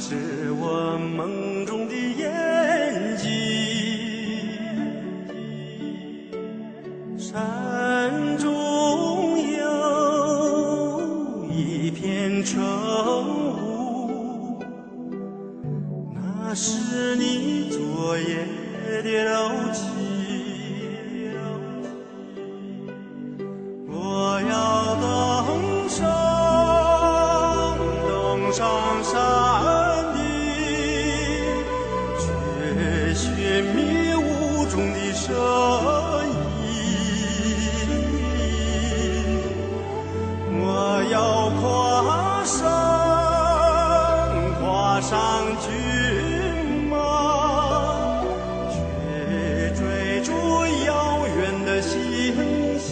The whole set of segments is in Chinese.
是我梦中的眼睛，山中有一片晨雾，那是你昨夜的柔情。我要登上山顶，却寻觅雾中的身影。我要跨上骏马，去追逐遥远的星星。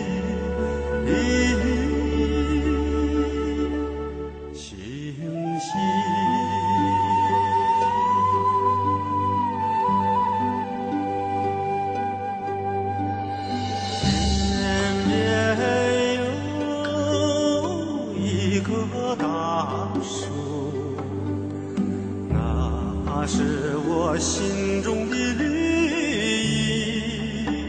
是我心中的绿荫，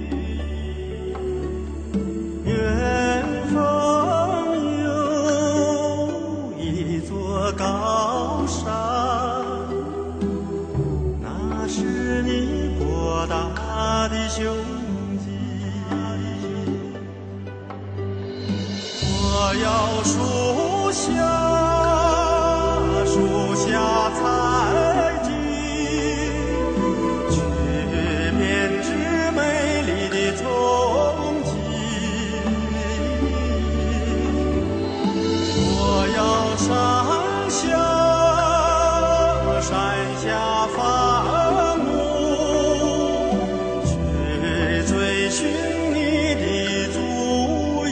远方有一座高山，那是你博大的胸襟。我要树下采山下放牧，去追寻你的足印。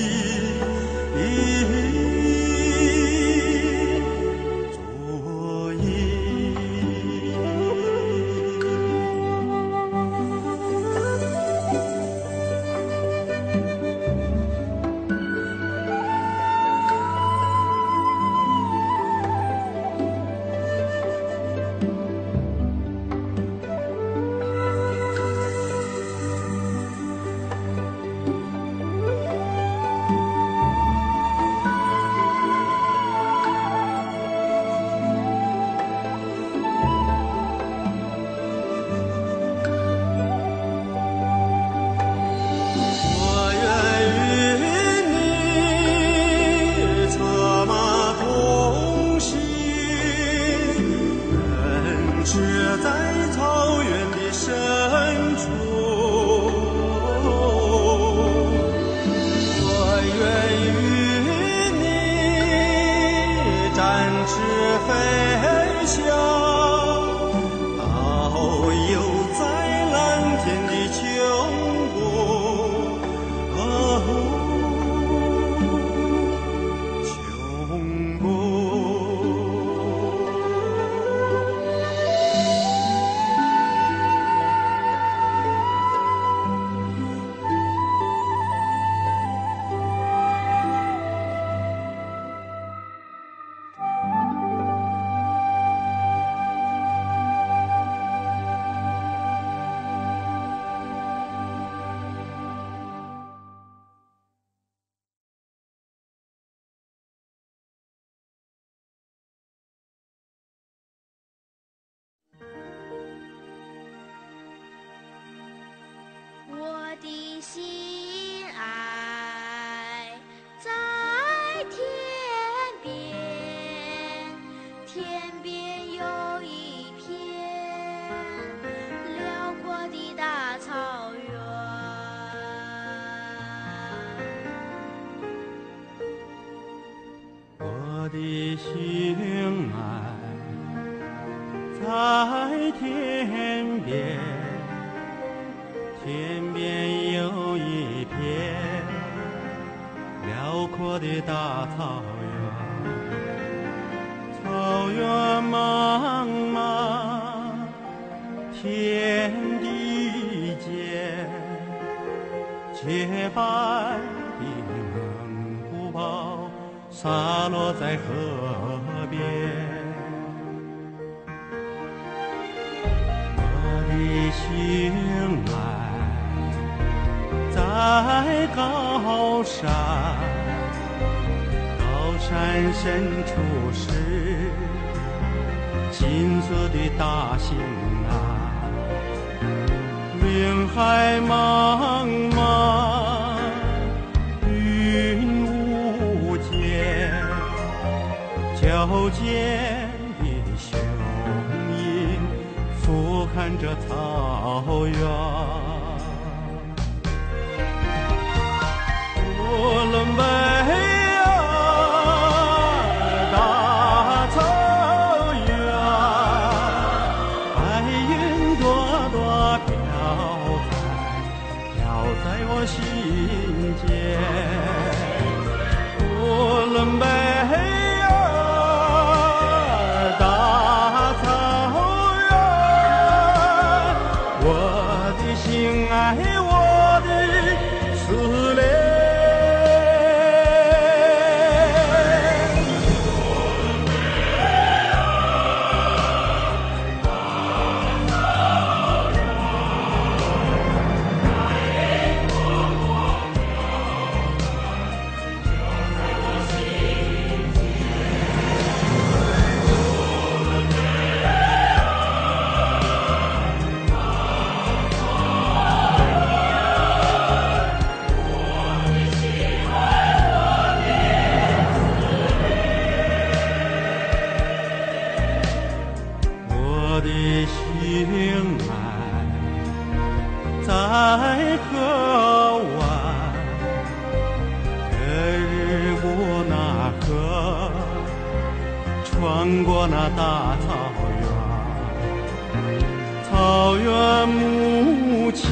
我的心爱在天边，天边有一片辽阔的大草原。 我的心爱在天边，天边有一片辽阔的大草原，草原茫茫，天地间，洁白的蒙古包洒落在河边。 心爱在高山，高山深处是金色的大兴安，云海茫茫，云无间，矫健的雄鹰俯瞰着草原。呼伦贝尔大草原，白云朵朵飘在我心间。呼伦贝尔大草原，我的心爱，我的思念。我的心爱在河湾，隔日过那河，穿过那大草原，草原母亲，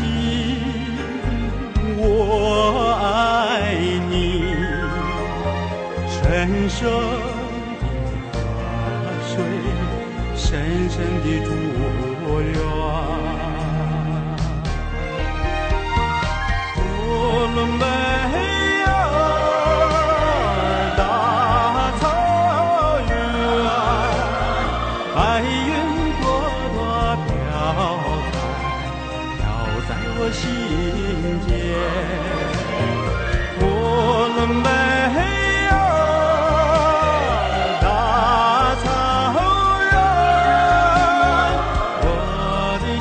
我爱你，深深的河水，深深的祝愿。呼伦贝尔大草原，白云朵朵飘在我心间。呼伦贝尔大草原，我的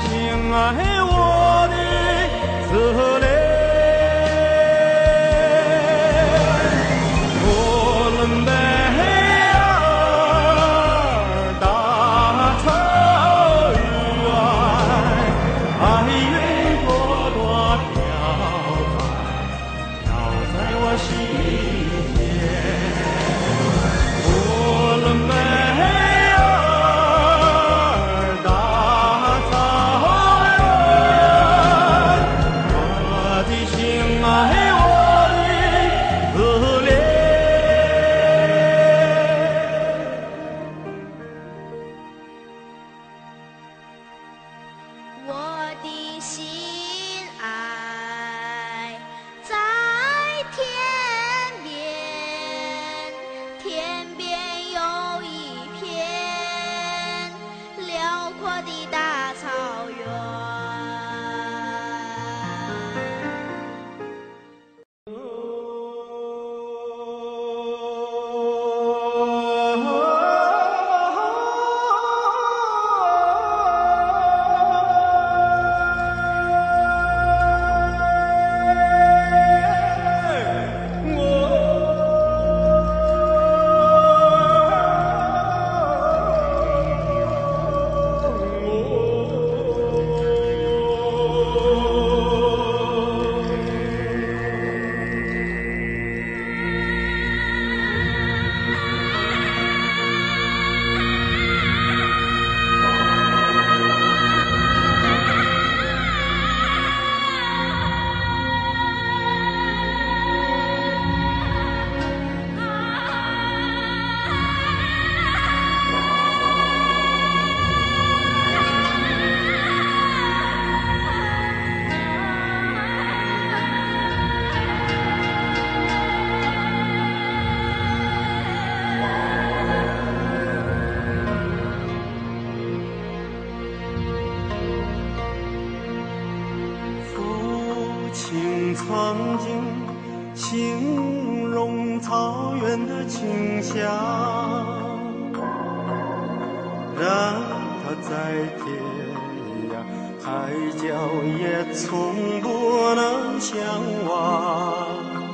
在天涯，海角也从不能相忘。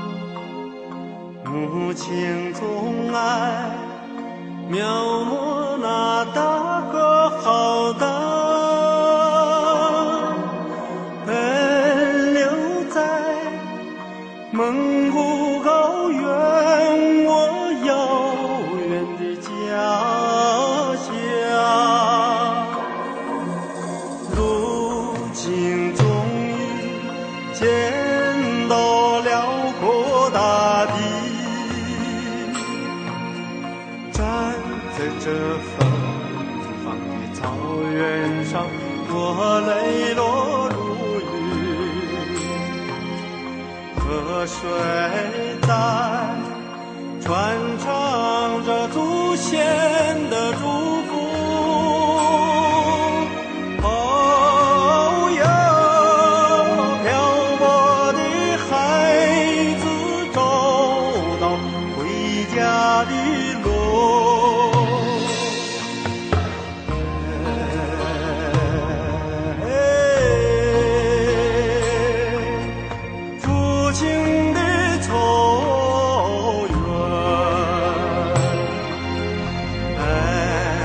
母亲总爱描摹那大河浩荡，奔流在蒙古高原，我遥远的家乡。如今终于见到辽阔大地，站在这芬芳的草原上，我泪落如雨。河水在传唱着祖先的祝福。哦哟，漂泊的孩子找到回家的路。父亲的草原，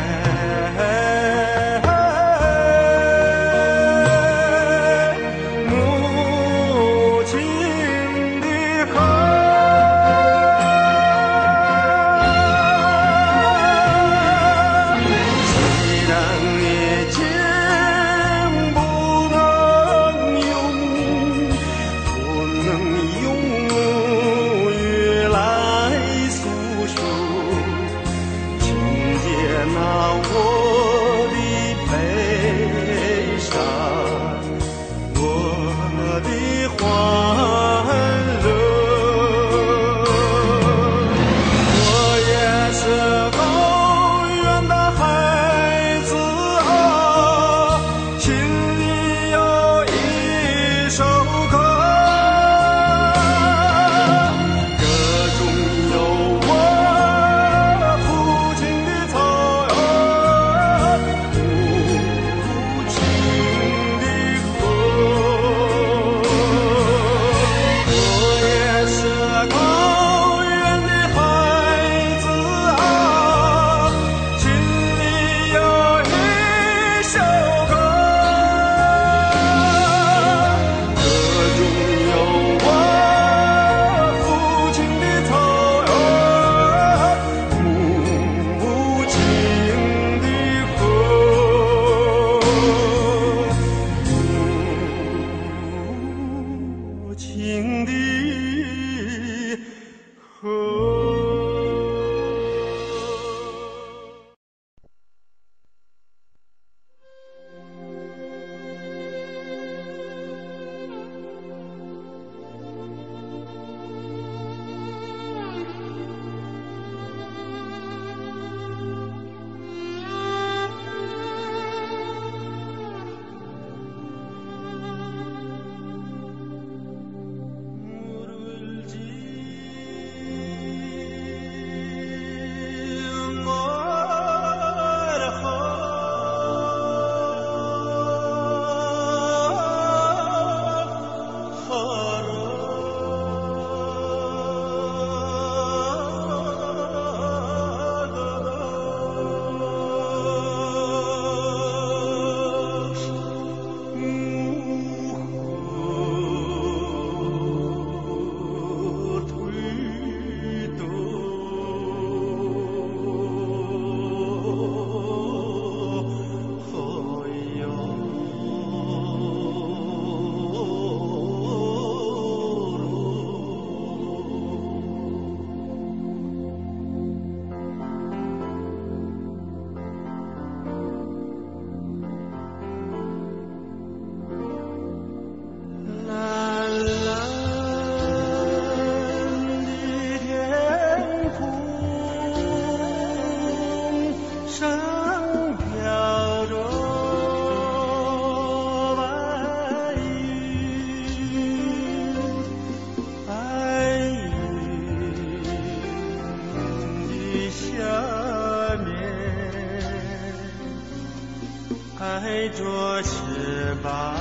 开着翅膀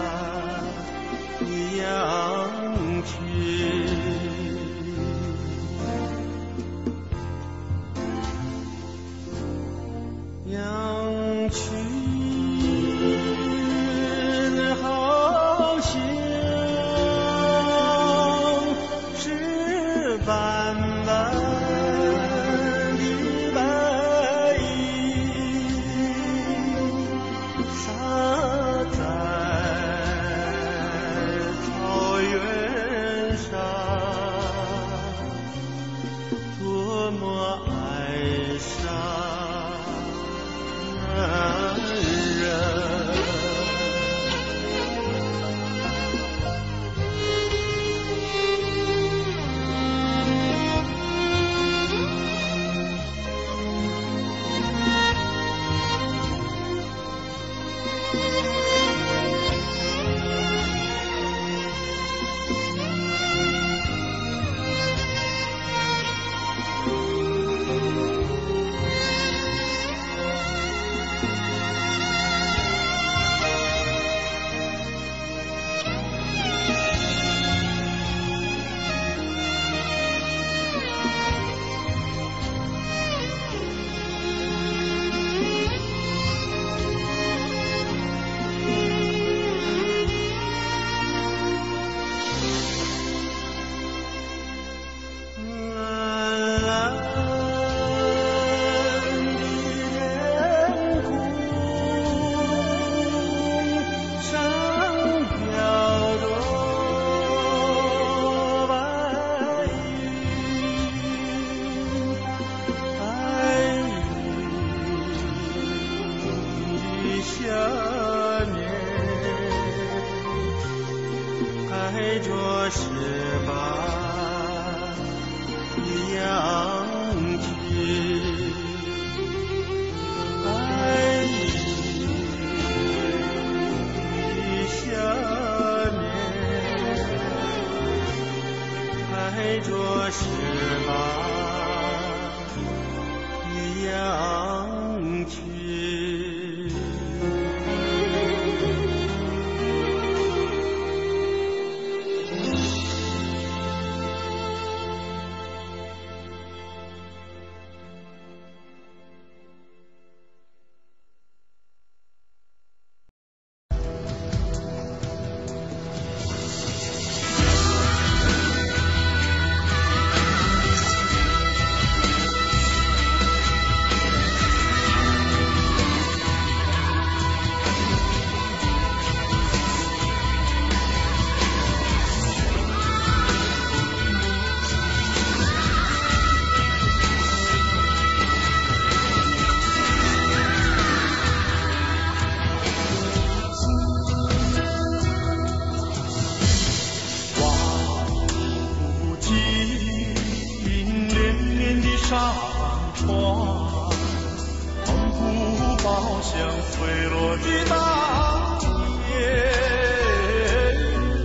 扬去，扬去好像是斑斑的白云洒在草原上，多么哀伤。开着翅膀扬去，爱你的下面，开着翅膀扬去。上船，蒙古包厢飞落的大雁，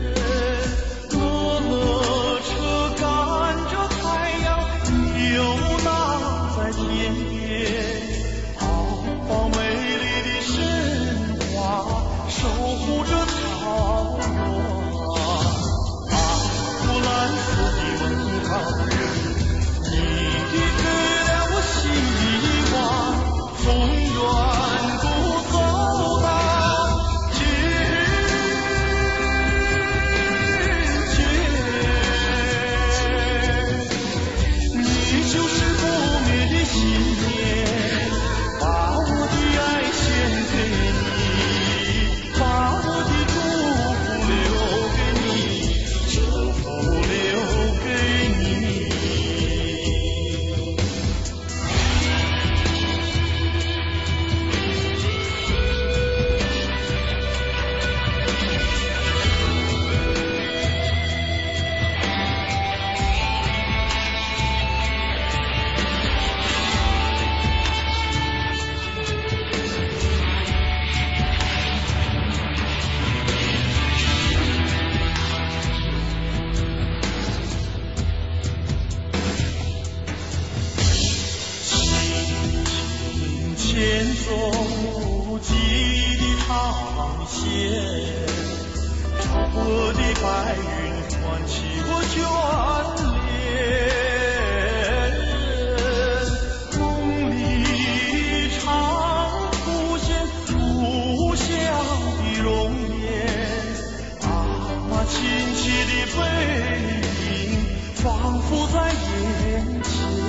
乐车赶着太阳游荡在天边，好美丽的神话守护着草原，阿布兰斯的问号人。你给了我希望，从远古走到今天，你就是不灭的信念，把我的爱献给你，把我的祝福留给你，祝福留给你。前走际的航线，朝我的白云唤起我眷恋，梦里常浮现故乡的容颜，亲切的背影仿佛在眼前，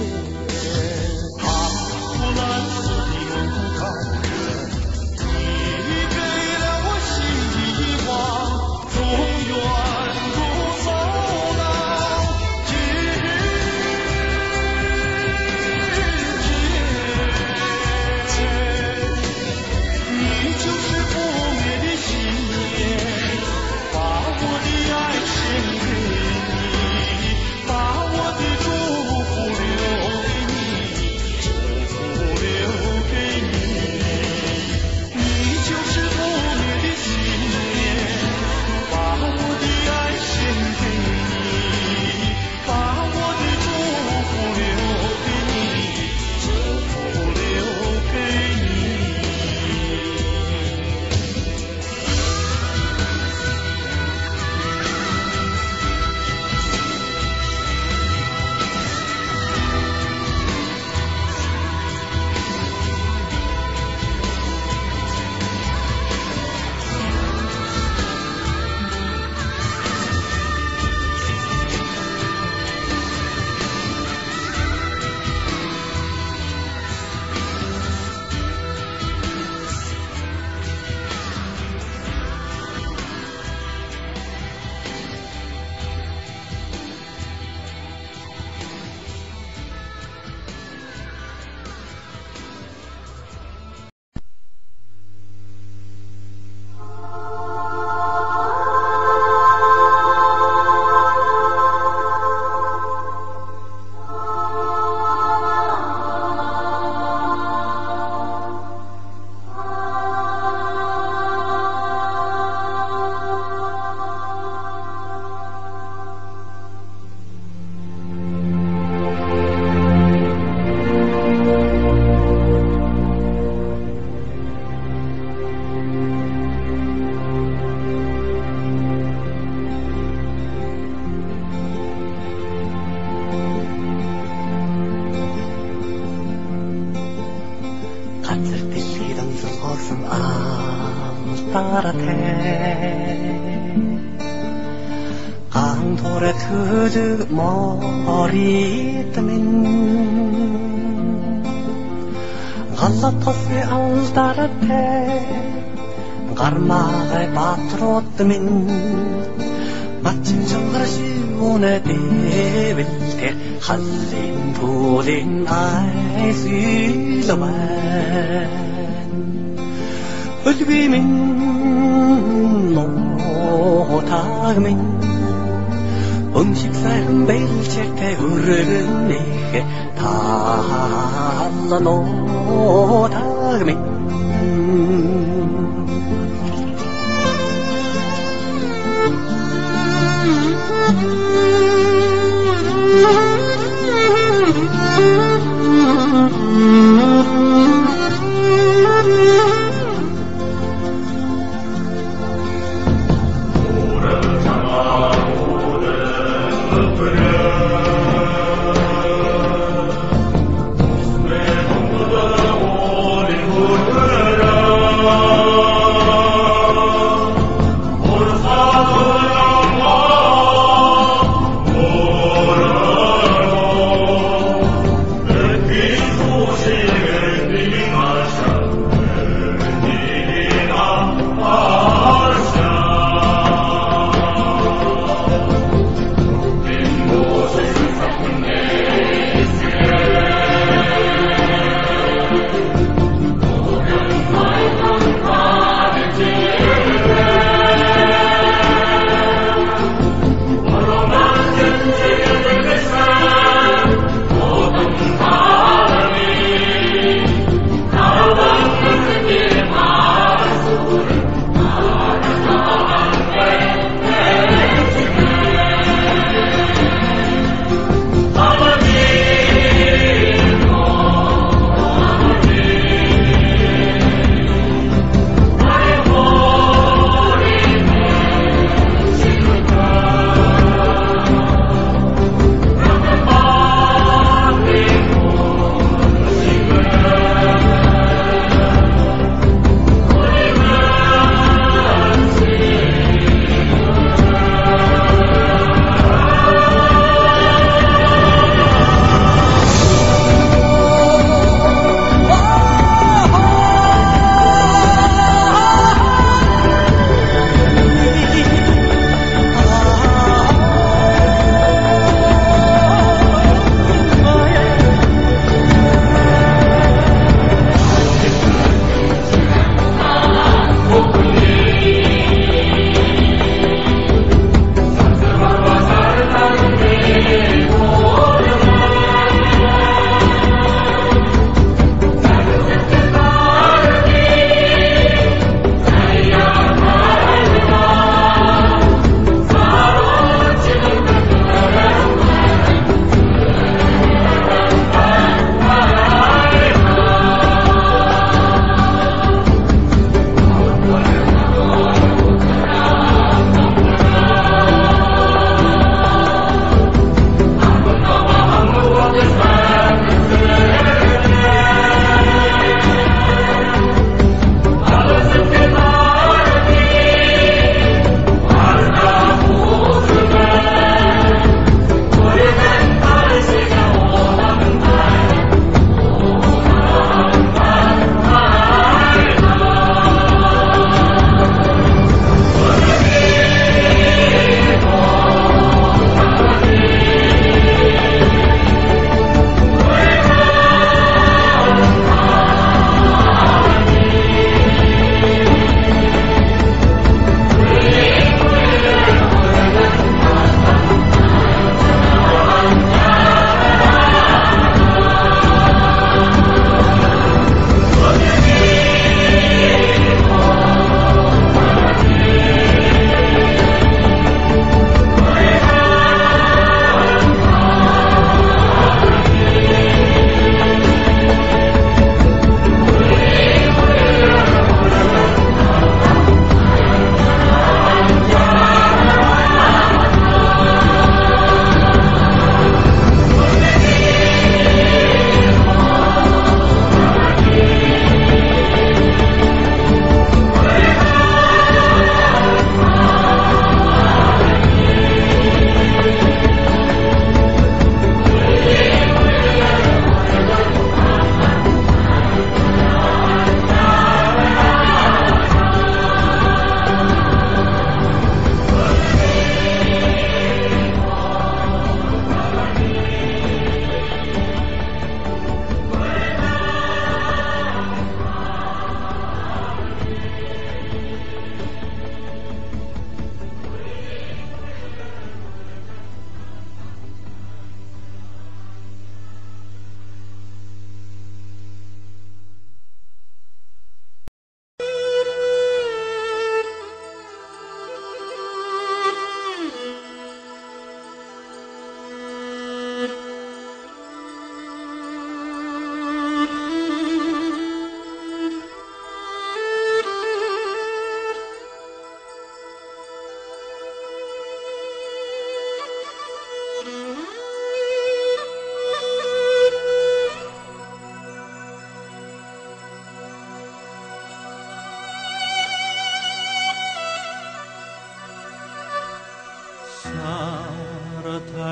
我蓝色的蒙古高原，你给了我希望，永远不走到今天。你就是不灭的信念，把我的爱献给你，把我的祝福留给你，祝福留给你。你就是不灭的信念，把我的爱献给你，把我的祝福留给你，祝福留给你。 강돌에 그저 머리뜨면 갈라토스의 알다라테 가르마가의 바트로뜨면 마침 정말 시원해 대빌테 한린 도린 아이스러만 öl비민 못하면 음식사는 매일 제게 흐르는 내게 달라 못하면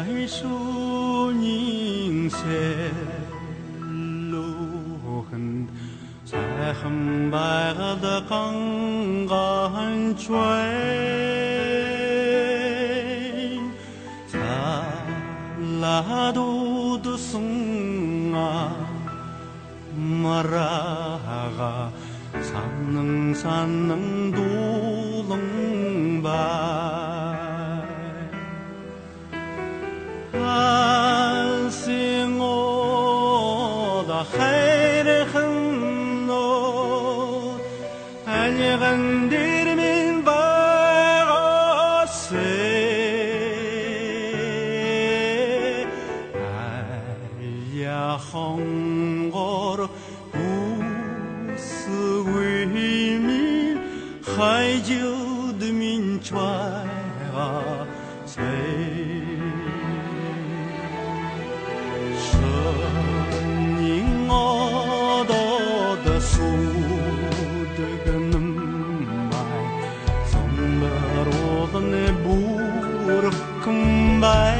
树凝雪路痕，在很白的港岸追，在拉杜的松啊，Maraga 산능 두릉바이 안싱오다 헤르흔노 안예간디르민 바가세 아야헝거르 hai chiều từ mình choai à say sơn những ngõ đó đã su từ cái nấm mai sông lơ rô thân bu rực kum bay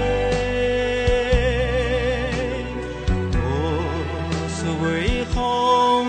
ô suy không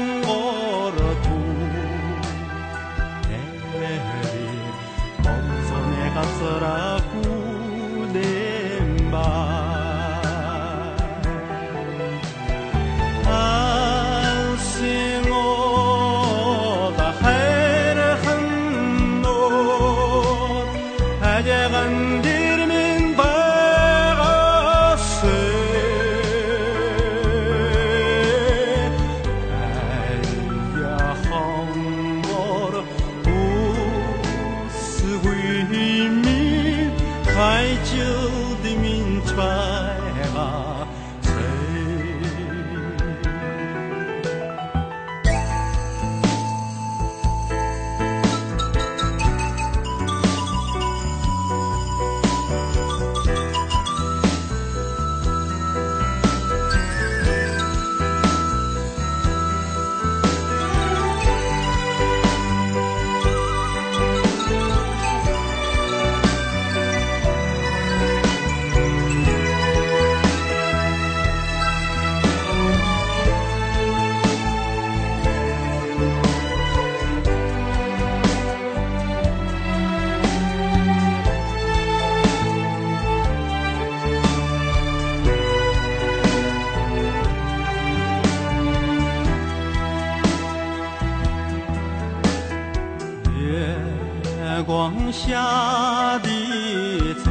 光下的草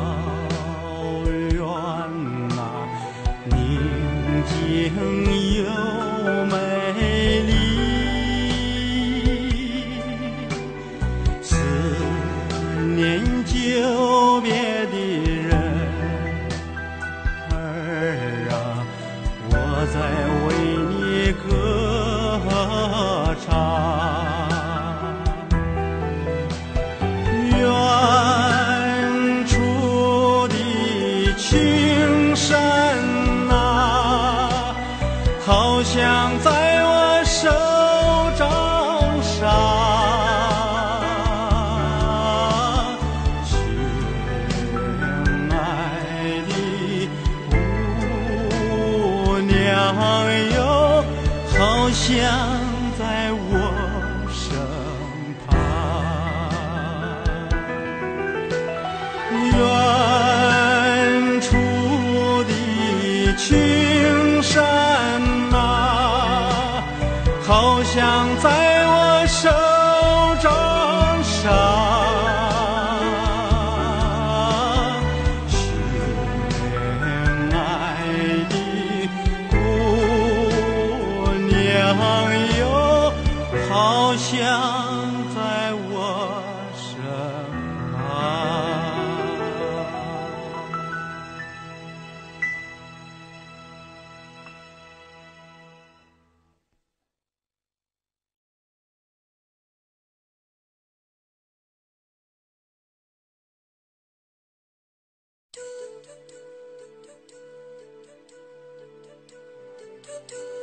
原啊，宁静又美丽。思念久别的人儿啊，我在为你歌唱。好像在我手掌上，亲爱的姑娘哟，好像在我身旁。远处的青山好像在我手掌上，亲爱的姑娘哟，好像在我身旁。 do